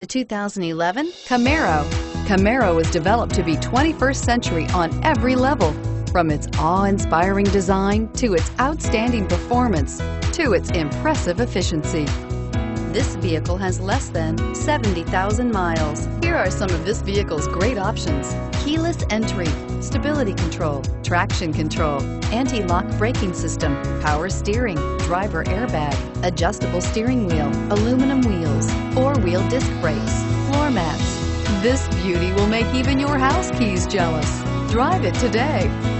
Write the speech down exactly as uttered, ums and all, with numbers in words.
The two thousand eleven Camaro. Camaro was developed to be twenty-first century on every level, from its awe-inspiring design to its outstanding performance to its impressive efficiency. This vehicle has less than seventy thousand miles. Here are some of this vehicle's great options: keyless entry, stability control, traction control, anti-lock braking system, power steering, driver airbag, adjustable steering wheel, aluminum wheels, four-wheel disc brakes, floor mats. This beauty will make even your house keys jealous. Drive it today.